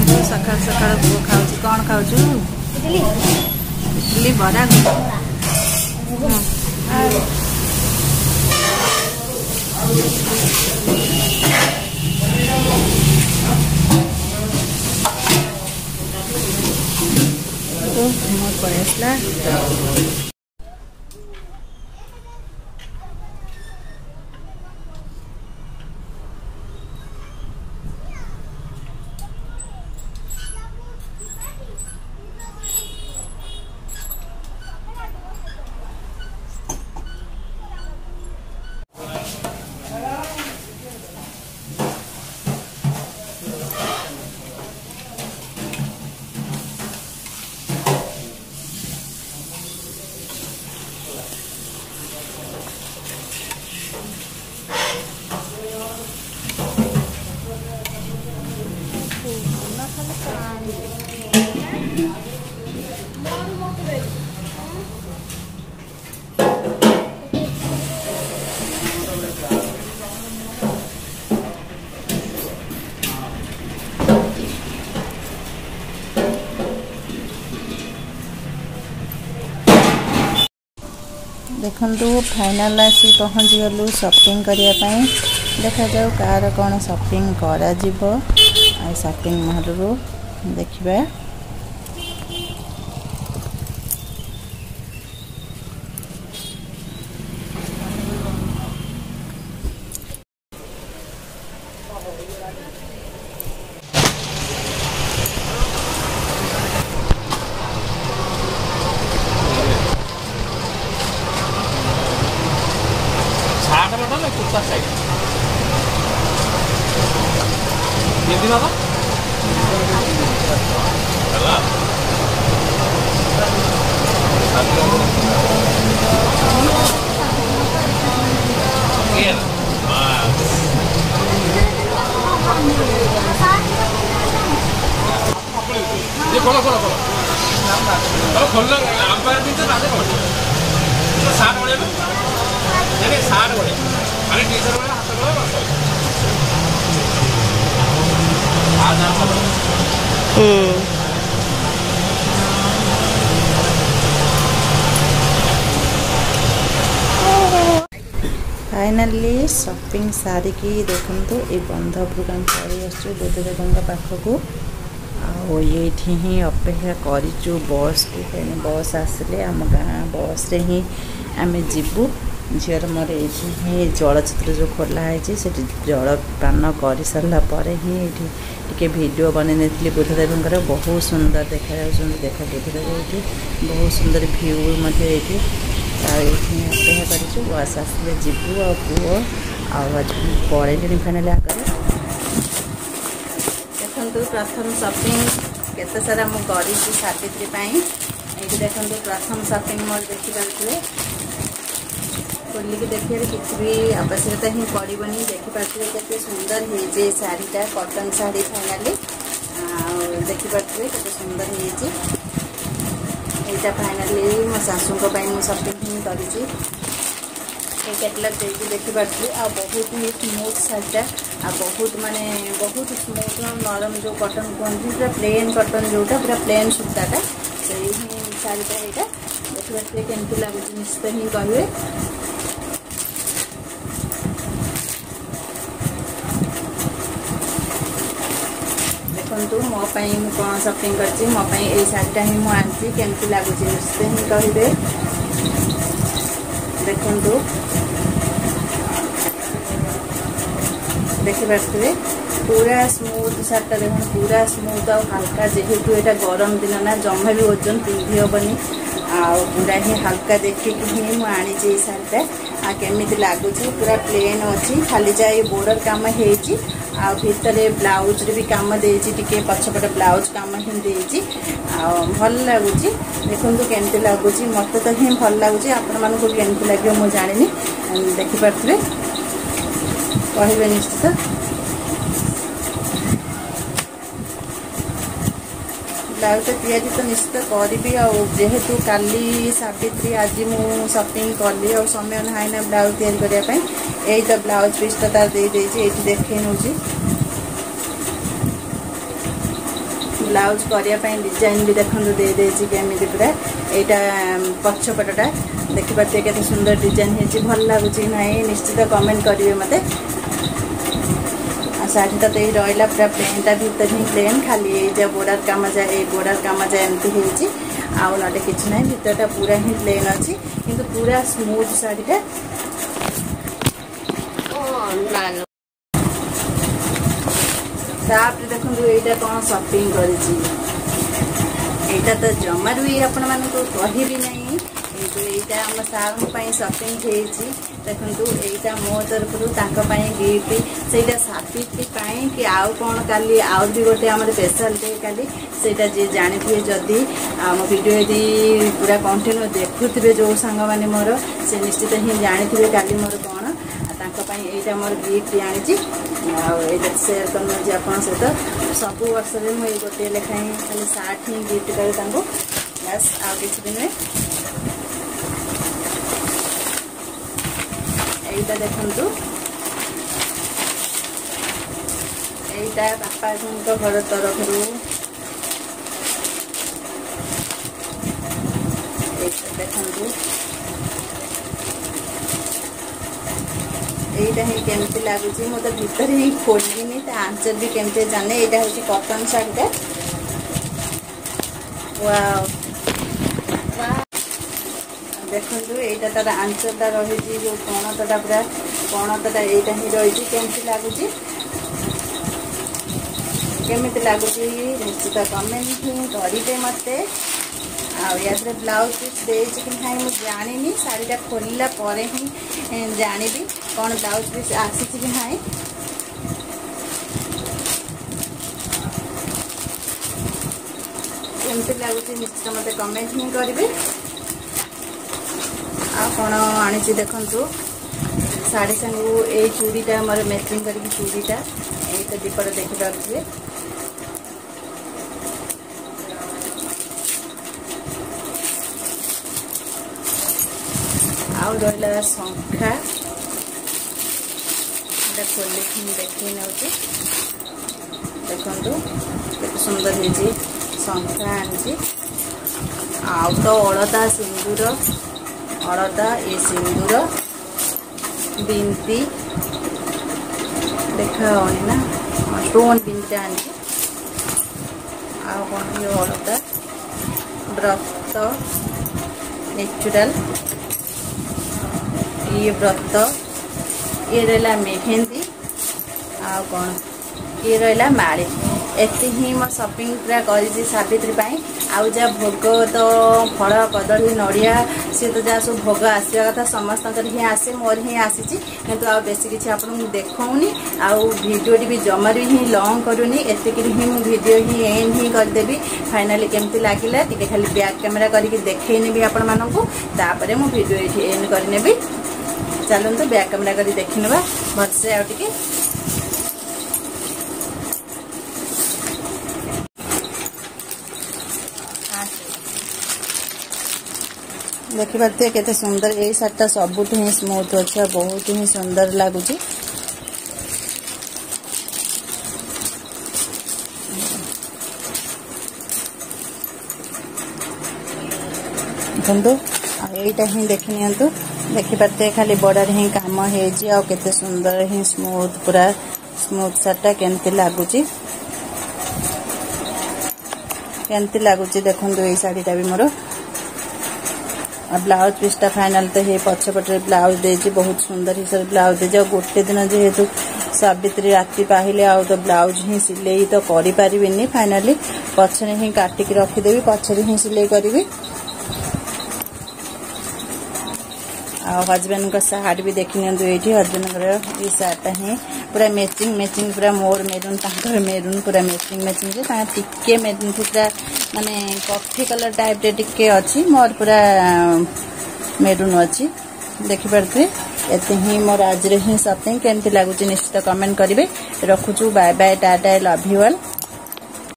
सकाल सकाल पुओ खाऊ कौन खाऊ इडली बरा मोर पड़ेसला देखु फाइनल आसी पहुँच गलु शॉपिंग करने देखा जाऊ कार कौन शॉपिंग करा जीवो आ शॉपिंग मॉल रो देखिबा कुत्ता साइड ये दिन आता चला ये खोलो खोलो खोलो खोलना अंपायर भी तो राजा खोल साठ बड़े नहीं 60 बड़े अरे टीचर वाला हाथ लगा बस आज आप फाइनली शॉपिंग सारिकी देखंतु ए बंधपुर काम पड़ी आसु बुद्धदेव पाखक ये ही अपेक्षा करूँ बस को कहीं बस आसिले आम गाँ बस रे ही आम जीवु झीर मोर ये जलचित्र जो खोलाई से जलपान कर सारापर ही टे वीडियो बनई बुद्धदेव बहुत सुंदर देखा देख बुद्धदेव ये बहुत सुंदर भ्यू ये अपेक्षा कर बस आसिले जीवु आ पुओ आज पड़े फाइनाल आगे देखो प्रथम शॉपिंग केते सारा मु करी सावित्री ये देखो प्रथम शॉपिंग मॉल देखिपे खोल के देखिए किसी भी आवश्यकता ही पड़ोनी देखिपे के सुंदर है शाढ़ीटा कॉटन शाढ़ी फाइनाली देखिपे के सुंदर है फाइनाली मो शाशु शॉपिंग ही करी कैटलग देखिए देखिपे आ बहुत ही स्मूथ शाढ़ीटा आ बहुत माने बहुत स्मूथ नरम जो कॉटन कहते पूरा प्लेन कॉटन जोटा पूरा प्लेन सूताटा से ही शाढ़ीटा यहाँ देखिए केमती लगुच निश्चित ही कहे देखु मोपाई कौन शॉपिंग करती मोपाई ये शाढ़ीटा ही मुझे केमती लगुच निश्चित ही कहे देखु देखिपे पूरा स्मूथ शार्टा देख पूरा स्मूथ और हल्का जेहेतु यहाँ गरम दिन ना जमा भी ओजन पिंधि हेनी पूरा ही हल्का देखिए ही मुझे शाढ़ीटा आ केमिति लगुच पूरा प्लेन अच्छी खाली जा बॉर्डर काम होती आ भितर ब्लाउज भी काम देके पछपटे ब्लाउज काम ही देती भल लगुच देखो केमती लगुच मत तो ही भल लगुच आपण मानक केमती लगे मुझे जानी देखिपे कहे निश्चित ब्लाउज तैयारी तो निश्चित करी जेहेतु काली सावित्री आज मु शॉपिंग कली और समय ना ना ब्लाउज तैयारी करने यही तो ब्लाउज पीसटा तार दे देखे नौ ब्लाउज करने डिजाइन भी देखो दे देछि केमिति पूरा एटा पछपटटा देखि पाते केते सुंदर डिजाइन है भल लागुछि नाही निश्चित कमेंट करिवे मते। साड़ी तो ये रहा पूरा प्लेनटा भीतर ही प्लेन खाली ये बॉर्डर काम जाए बॉर्डर काम जाए एमती होती आउ ना कि ना भीतरटा पूरा ही प्लेन अच्छी किंतु पूरा स्मूथ साड़ीटा देखो यहाँ कौन शॉपिंग करा तो जमार भी आपण मान कहि नहीं किंतु यहाँ आम सार शॉपिंग देखु यहाँ मो तरफ गिफ्ट से सावित्री कि आउ कौन काली आउ भी गोटे आम स्पेशल डे काली से जी जानी जदि आम वीडियो यदि पूरा कंटिन्यू देखुवे जो सांग मैंने मोर से निश्चित ही जानी काली मोर कौन यहाँ मोर गिफ्ट आनी आटा सेयार कर आप सहित सब वर्ष में मुझे गोटे लेखाएं खाली सार्ट ही गिफ्ट करी बस आ किसी दिन यहाँ देखु यहाँ बापा घर तरफ देखु यहाँ ही केमती लगुच मतलब भीतर ही खोलिनी आंचल भी केमती जाने यहाँ हूँ कॉटन शाढ़ीटा देखु यहाँ तार आंचलटा रही जो कणतटा पूरा कणतटा यहाँ ही रही केमती लगुच केमती लगुच निश्चित कमेंट करेंगे मत या ब्लाउज पीस देछि कि नहीं मुझे जानी शाढ़ीटा खोलला परे ही जानिबी कौन ब्लाउज पीस आसी कि नहीं केमती लगुच निश्चित मत कमेंट ही करेंगे कौन आनी देखु शाढ़ी सांगू ये चूड़ीटा मोर मैचिंग कर चूड़ीटा ये तो दीपट देखिपे आउ रहा शंखा खोल देखी नौ देखु के सुंदर हो शंखा आनी आउ तो अलता सिंदूर अलता ये सिंदूर बिंदी देखा ना स्टोन बिंदी आनी आउ कौन ये अलता व्रत नेचुरल ये व्रत ये रहा मेहंदी आ कौन ये रहा माड़ी एति ही मो शॉपिंग पूरा कर सावित्री आउ जा भोग तो फल कदली नड़िया सी तो जहाँ सब भोग आसवा कथा समस्त ही आसे मोर ही आसी किंतु आ बेसी किसी आपको देखनी आउ वीडियो भी जमार ही लॉन्ग करूनी एतिक ही मु वीडियो ही एंड ही करदेवी फाइनाली केमती लगिला टी खाली बैक कैमेरा करके देखनी आपण मानू तापर मु वीडियो ये एंड करनेबी चलते बैक कैमेरा कर देखी ना भलसे आ देखी पारे केते सुंदर ये शार्टा सबुठ ही स्मूथ अच्छा बहुत ही सुंदर लगुच देखो यहीटा ही देखी नि देखिपारे खाली बॉर्डर ही काम हो केते सुंदर ही स्मूथ पूरा स्मूथ शार्टा केमती लगुच देखो ये शाढ़ीटा भी मोर ब्लाउज पीसटा फाइनाल तो ये पछपटे ब्लाउज दे बहुत सुंदर हिसाब से ब्लाउज दे गोटे दिन जेहेतु सावित्री राति पाहिले आउ तो ब्लाउज ही सिलाई तो करि पारिबिनी फाइनाली पछरे ही काटिक रखिदेवी पछरे ही सिलाई करी हजबैंड का सार्ट भी देखी नि हजबैंड ये सार्टा ही पूरा मैचिंग मैचिंग पूरा मोर मेरून तांकर मेरून पूरा मैचिंग मैचिंग टिके पूरा माने कॉफी कलर टाइप रे टिके अच्छी मोर पूरा मेरून अच्छी देखिपारे एते ही मोर आज ही शॉपिंग केमती लगुच निश्चित कमेंट करेंगे रखुचु bye bye tata love you all.